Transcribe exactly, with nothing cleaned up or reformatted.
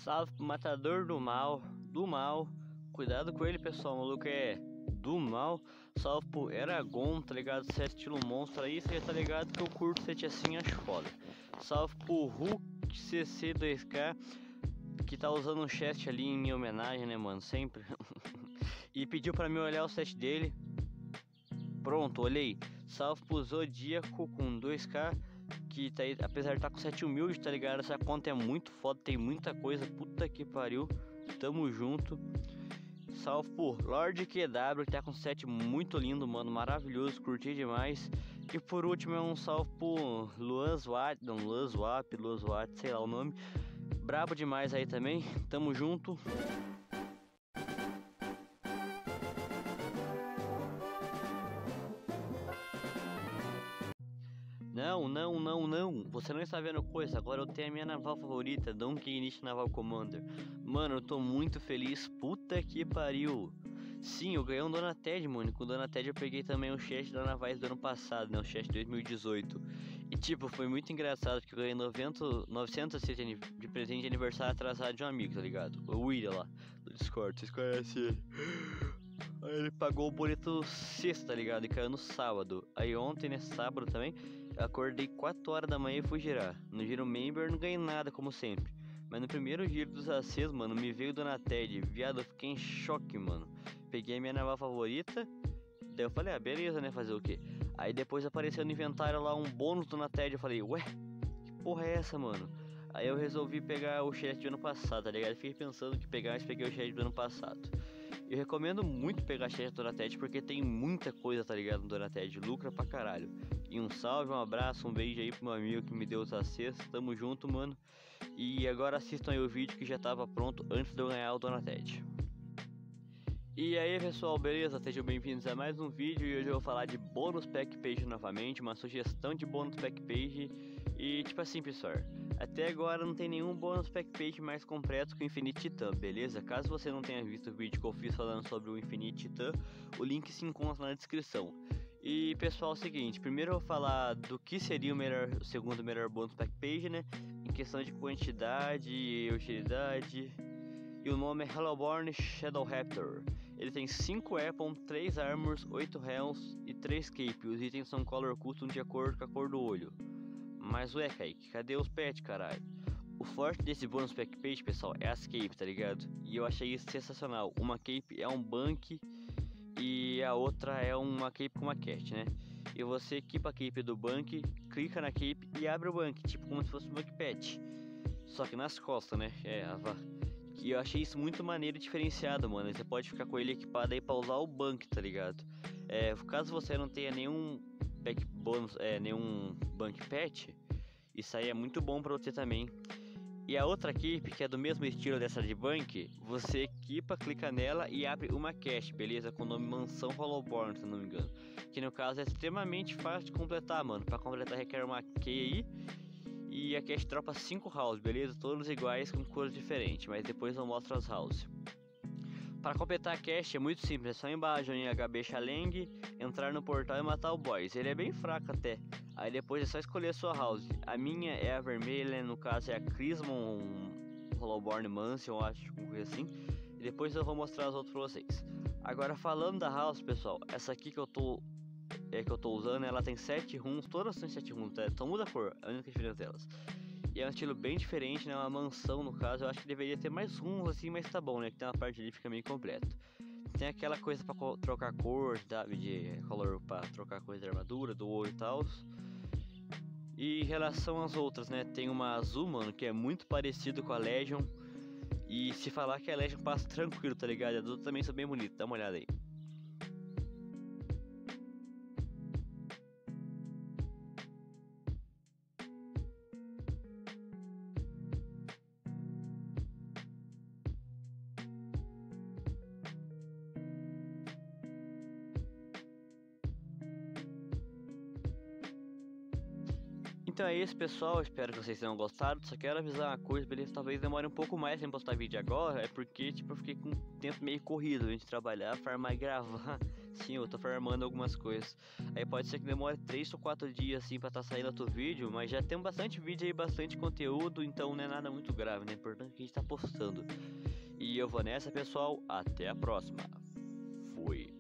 Salve pro matador do mal, do mal. Cuidado com ele, pessoal, o maluco é do mal. Salve pro Eragon, tá ligado? Set estilo monstro aí, você já tá ligado que eu curto set assim, acho foda. Salve pro Hulk C C dois K, que tá usando um chest ali em minha homenagem, né, mano? Sempre. E pediu pra mim olhar o set dele. Pronto, olhei. Salve pro Zodíaco com dois K, que tá aí, apesar de estar tá com sete humilde, tá ligado? Essa conta é muito foda, tem muita coisa, puta que pariu. Tamo junto. Salve por Lord Q W, que tá com set muito lindo, mano, maravilhoso, curti demais. E por último é um salve por Luan Swat, não, Luan Swap, Luan Swat, sei lá o nome. Brabo demais aí também, tamo junto. Não, não, não, não, você não está vendo coisa, agora eu tenho a minha naval favorita, Donkey Initial Naval Commander. Mano, eu tô muito feliz, puta que pariu. Sim, eu ganhei um Donated, mano, com o Donated eu peguei também o chest da Navais do ano passado, né, o chest dois mil e dezoito. E tipo, foi muito engraçado, porque eu ganhei noventa, novecentos de presente de aniversário atrasado de um amigo, tá ligado? O William lá, do Discord, vocês conhecem ele. Aí ele pagou o boleto sexta, tá ligado? E caiu no sábado. Aí ontem, né, sábado também, eu acordei quatro horas da manhã e fui girar. No giro member não ganhei nada, como sempre. Mas no primeiro giro dos A Cs, mano, me veio do Donated. Viado, eu fiquei em choque, mano. Peguei a minha naval favorita. Daí eu falei, ah, beleza, né, fazer o quê? Aí depois apareceu no inventário lá um bônus do Donated. Eu falei, ué, que porra é essa, mano? Aí eu resolvi pegar o chest do ano passado, tá ligado? Fiquei pensando que pegar, mas peguei o chest do ano passado. Eu recomendo muito pegar chest do Donated porque tem muita coisa, tá ligado, no Donated, lucra pra caralho. E um salve, um abraço, um beijo aí pro meu amigo que me deu os acessos, tamo junto, mano. E agora assistam aí o vídeo que já tava pronto antes de eu ganhar o Donated. E aí pessoal, beleza? Sejam bem-vindos a mais um vídeo e hoje eu vou falar de bônus pack page novamente, uma sugestão de bônus pack page. E tipo assim, pessoal, até agora não tem nenhum bônus pack page mais completo que o Infinite Titan, beleza? Caso você não tenha visto o vídeo que eu fiz falando sobre o Infinite Titan, o link se encontra na descrição. E pessoal, é o seguinte, primeiro eu vou falar do que seria o, melhor, o segundo melhor bônus pack page, né? Em questão de quantidade e utilidade. E o nome é Hellborn Shadowraptor. Ele tem cinco weapons, três armors, oito helms e três cape. Os itens são color custom de acordo com a cor do olho. Mas ué, Kaique, cadê os pets, caralho? O forte desse bônus pack page, pessoal, é as cape, tá ligado? E eu achei isso sensacional. Uma cape é um bank e a outra é uma cape com uma cast, né? E você equipa a cape do bank, clica na cape e abre o bank, tipo como se fosse um bank pet. Só que nas costas, né? É, a que eu achei isso muito maneiro e diferenciado, mano. Você pode ficar com ele equipado aí pra usar o bank, tá ligado? É, caso você não tenha nenhum pack bônus, é, nenhum bank pet, isso aí é muito bom pra você também. E a outra equipe, que é do mesmo estilo dessa de bank, você equipa, clica nela e abre uma cache, beleza? Com o nome Mansão Hellborn, se não me engano. Que no caso é extremamente fácil de completar, mano. Pra completar requer uma key aí. E a cache dropa cinco house, beleza? Todos iguais com cores diferentes, mas depois eu mostro as house. Para completar a cache é muito simples, é só embaixo em H B Chaleng, entrar no portal e matar o boss. Ele é bem fraco até. Aí depois é só escolher a sua house. A minha é a vermelha, no caso é a Crismon Hellborn Mansion, eu acho, uma coisa assim. E depois eu vou mostrar as outras pra vocês. Agora falando da house, pessoal, essa aqui que eu tô é que eu tô usando, ela tem sete runs, todas têm sete runs, tá? Só muda a cor, a única diferença delas. E é um estilo bem diferente, né? Uma mansão no caso, eu acho que deveria ter mais runs assim, mas tá bom, né? Que tem uma parte ali que fica meio completo. Tem aquela coisa pra trocar cor, sabe? De color pra trocar coisa da armadura, do olho e tal. E em relação às outras, né? Tem uma azul, mano, que é muito parecido com a Legion. E se falar que a Legion passa tranquilo, tá ligado? As outras também são bem bonitas, dá uma olhada aí. Então é isso, pessoal, espero que vocês tenham gostado. Só quero avisar uma coisa, beleza? Talvez demore um pouco mais em postar vídeo agora. É porque, tipo, eu fiquei com o tempo meio corrido, a gente trabalhar, farmar e gravar. Sim, eu tô farmando algumas coisas. Aí pode ser que demore três ou quatro dias assim pra tá saindo outro vídeo, mas já tem bastante vídeo aí, bastante conteúdo, então não é nada muito grave, né? O importante é que a gente tá postando. E eu vou nessa, pessoal. Até a próxima. Fui.